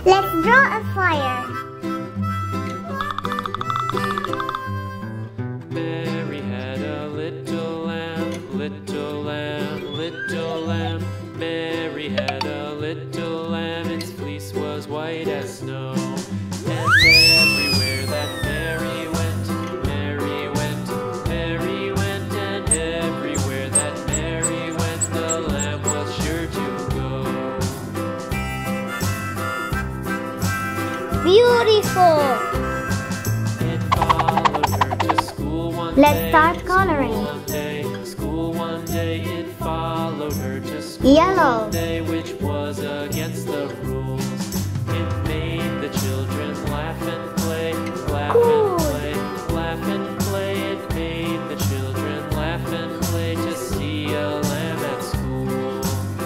Let's draw a fire. Mary had a little lamb, little lamb, little lamb. Mary had a little lamb, its fleece was white as snow. And everywhere that Mary went, Mary went, Mary went. And everywhere that Mary went, the lamb was sure to go. Beautiful. It followed her to school one day. Let's start coloring. School one day, it followed her to school Yellow. one day, which was against the rules. It made the children laugh and play, laugh Cool. and play, laugh and play. It made the children laugh and play to see a lamb at school.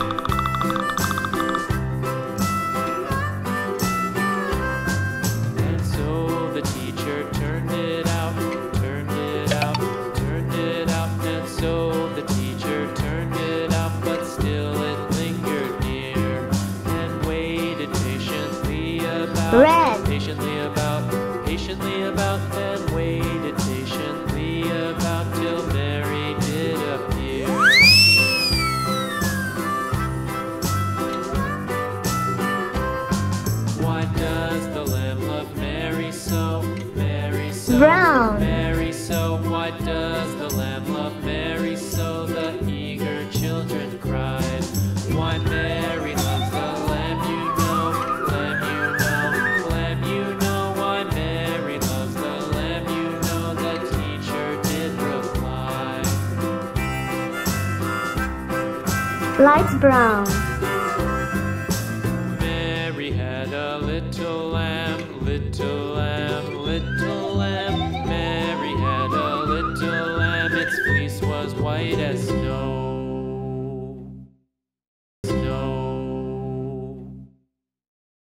And so the teacher turned it out, turned it out, turned it out. And so the teacher turned it out, but still it lingered near and waited patiently about, Red. patiently about, patiently about, and waited patiently about till Mary did appear. Why does the lamb love Mary so? Mary so. Brown. Mary so. Why does the lamb love Mary so? The eager children cried. Why Mary loves the lamb, you know, lamb, you know, lamb, you know. Why Mary loves the lamb, you know. The teacher did reply. Light brown. Mary had a little lamb, little lamb, little lamb. Mary had a little lamb, its fleece was white as